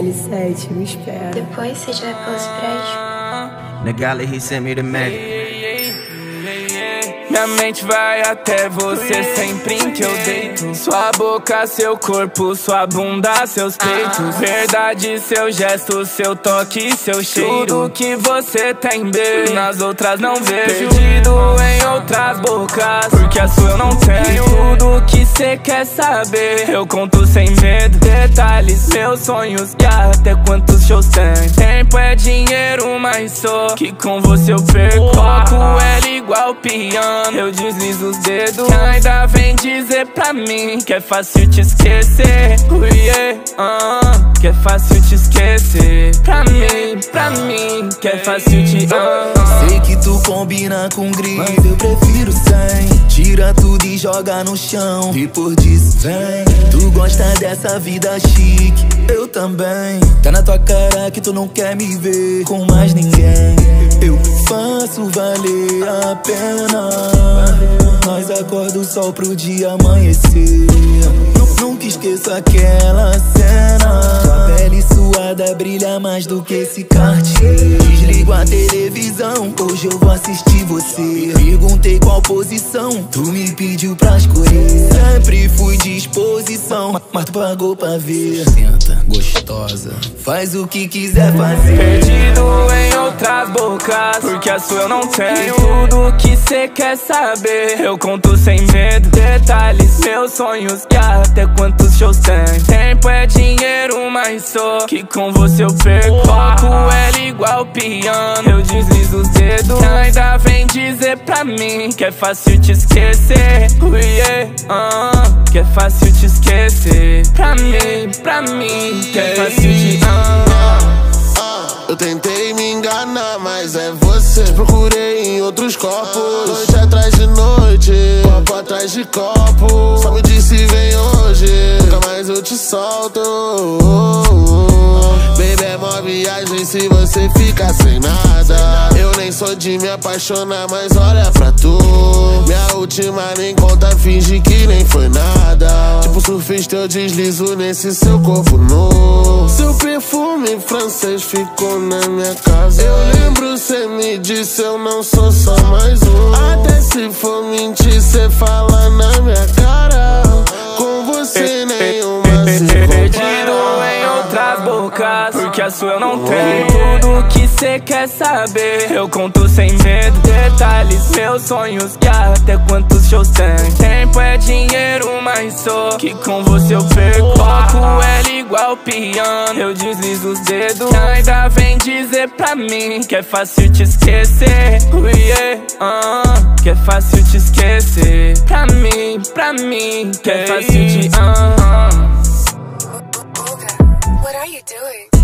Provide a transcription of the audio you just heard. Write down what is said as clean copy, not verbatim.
L7, me espera. Depois você já vai pelos prédios. The galley, he sent me the mag. Minha mente vai até você sempre em que eu deito. Sua boca, seu corpo, sua bunda, seus peitos. Verdade, seu gesto, seu toque, seu cheiro. Tudo que você tem, bem, nas outras não vejo. Perdido em outras bocas, porque a sua eu não tenho. Tudo que cê quer saber, eu conto sem medo. Detalhes, meus sonhos e até quantos shows tem. Tempo é dinheiro, mas só que com você eu perco. Toco L igual piano, eu deslizo os dedos. Ainda vem dizer pra mim que é fácil te esquecer. Que é fácil te esquecer. Pra mim, que é fácil te Sei que tu combina com gris, mas eu prefiro sem. Tira tudo e joga no chão, depois disso vem. Tu gosta dessa vida chique, eu também. Tá na tua cara que tu não quer me ver com mais ninguém. Eu faço valer a pena. Nós acorda o sol pro dia amanhecer. Nunca esqueça aquela cena. Tua pele suada brilha mais do que esse Cartier. Desligo a televisão, hoje eu vou assistir você. Perguntei qual posição, tu me pediu pra escolher. Sempre fui disposição, mas tu pagou pra ver. Senta, gostosa, faz o que quiser fazer. Perdido em outras bocas, porque a sua eu não tenho. Tudo que cê quer saber, eu conto sem medo. Detalhes, meus sonhos e até quantos shows tem. Tempo é dinheiro, mas só que com você eu perco. Toco L igual piano, eu deslizo os dedos. Ainda vem dizer pra mim que é fácil te esquecer. Que é fácil te esquecer. Pra mim, que é fácil te Eu tentei me enganar, mas é você. Te procurei em outros corpos, noite atrás de noite, copo atrás de copo. Só me disse vem hoje, nunca mais eu te solto. Baby, é mó viagem se você fica sem nada. Eu nem sou de me apaixonar, mas olha pra tu. Minha última nem conta, finge que nem foi nada. Tipo surfista eu deslizo nesse seu corpo nu. Seu perfume francês ficou na minha casa. Eu lembro, cê me disse eu não sou só mais um. Até se for mentir, cê fala na minha cara. Com você nenhuma se compara. Em outras bocas, porque a sua eu não tenho. Tudo que cê quer saber, eu conto sem medo. Detalhes, meus sonhos e até quantos shows tem. Tempo é dinheiro, mas só que com você eu perco. Toco L igual piano, eu deslizo os dedos. Ainda vem dizer pra mim que é fácil te esquecer. Que é fácil te esquecer. Pra mim, que é fácil te What are you doing?